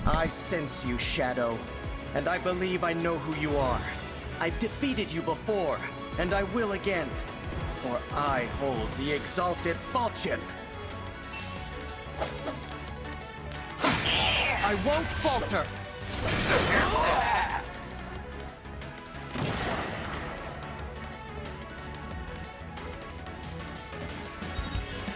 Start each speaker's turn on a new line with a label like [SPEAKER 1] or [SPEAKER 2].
[SPEAKER 1] I sense you, Shadow, and I believe I know who you are. I've defeated you before, and I will again, for I hold the exalted falchion. I won't falter!